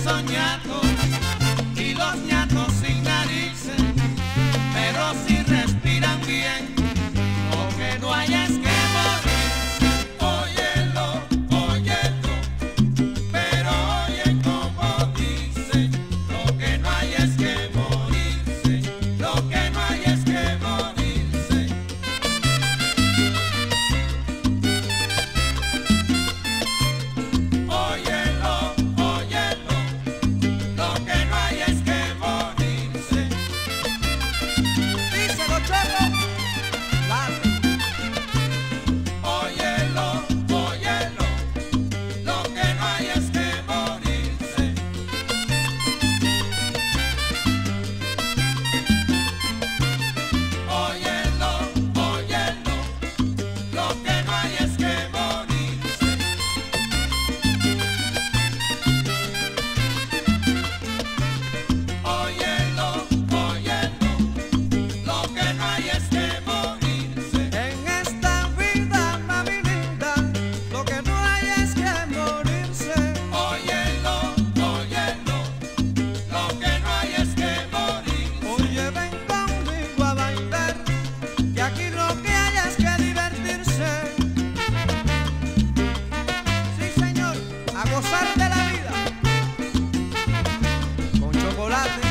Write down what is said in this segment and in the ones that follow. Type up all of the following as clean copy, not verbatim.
son ñatos y los ñatos sin narices, pero si respiran bien, lo que no hay es que morirse. Óyelo, óyelo, pero oye como dice, lo que no hay es que morirse, lo que no hay es que morirse. Óyelo, óyelo, lo que no hay es que morirse. Díselo, chorro. Óyelo, óyelo, lo que no hay es que morirse. Óyelo, óyelo, lo que no hay es que morirse. Óyelo, óyelo, lo que no hay es que morirse. En esta vida, mami linda, lo que no hay es que morirse. Óyelo, óyelo, lo que no hay es que morirse. Oye, ven conmigo a bailar, que aquí lo que hay es que divertirse. Sí, señor, a gozar de la vida con chocolate.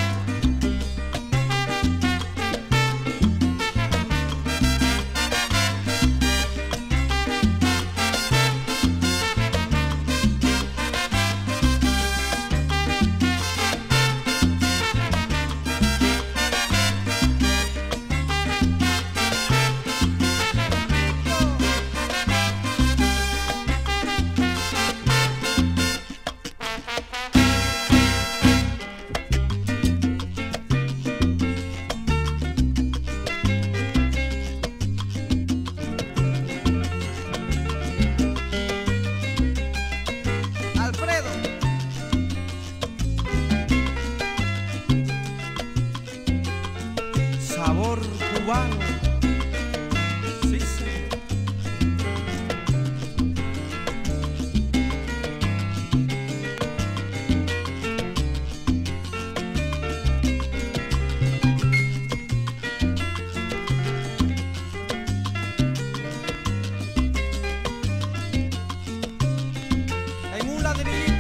Alfredo. Sabor cubano. Sí, sí. En un ladrillo